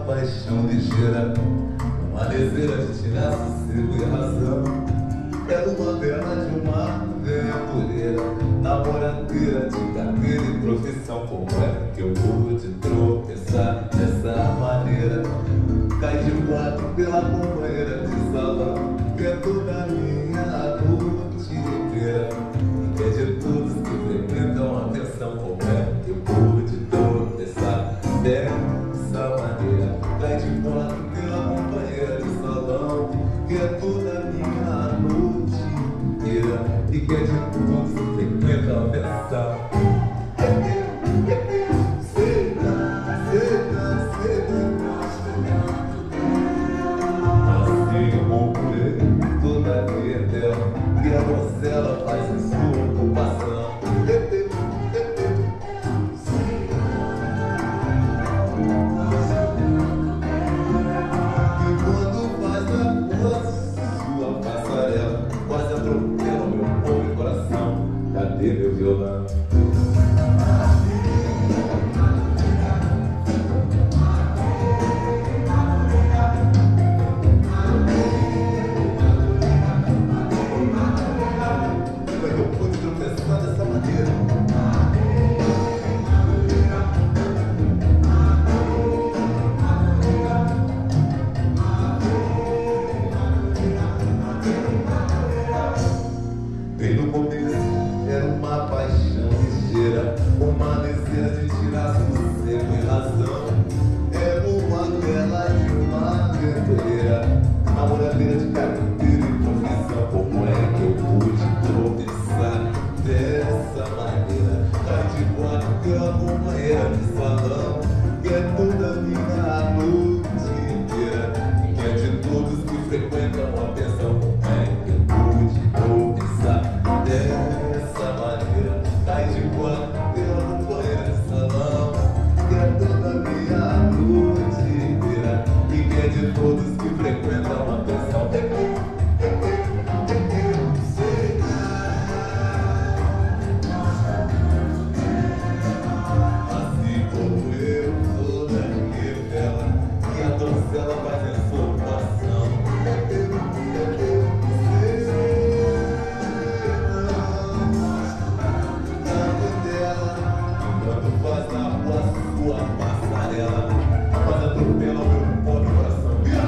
paixão ligeira, uma deseja de tirar sossego e razão. Era uma bela de uma aventureira, namoradeira de carreira e profissão. Como é que eu pude tropeçar dessa maneira? Cai de quatro pela companheira de salão, que é toda minha noite inteira, e que é de todos que frequentam a atenção. Como é que eu pude tropeçar dessa maneira? Cai de quatro pela companheira de salão, que é toda minha noite inteira, e que é de todos que frequentam a atenção. E a donzela faz em sua ocupação. E quando faz a sua passarela, quase atropela meu pobre coração. Cadê meu violão? Bem no começo era uma paixão ligeira, uma deseja de tirar sossego e razão. Era uma bela de uma aventureira, namoradeira de carteira e profissão. Como é que eu pude tropeçar dessa maneira? Cai de quatro pela companheira de salão, que é toda minha noite inteira, e que é de todos que frequentam a pensão. Como é que eu pude tropeçar dessa maneira? Cai de quatro pela companheira de salão, que é toda minha noite inteira, e que é de todos que frequentam a pensão. Assim como eu, toda revela, e a donzela faz em sua ocupação. Quando faz na rua sua passarela, quase atropela o meu pobre coração.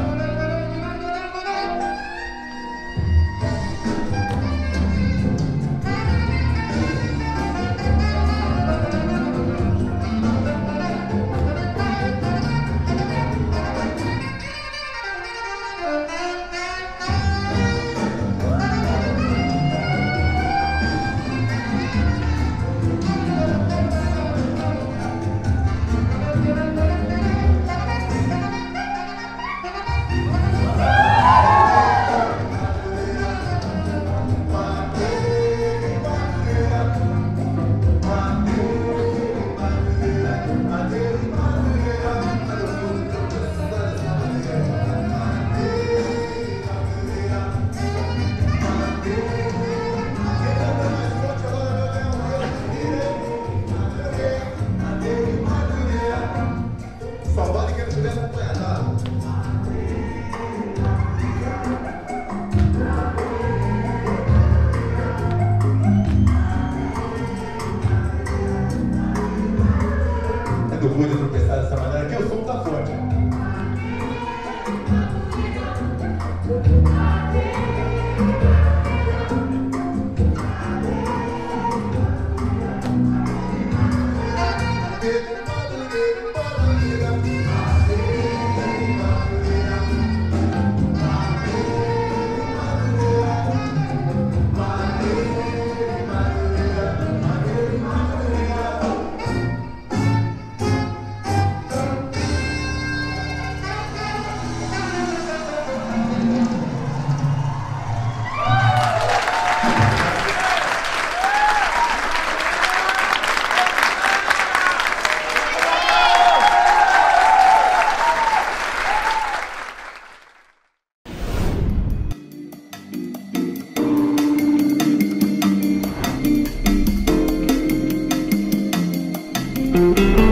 Saudade que eu tivesse acompanhado. É que eu pude tropeçar dessa maneira, que eu sou da fonte. Música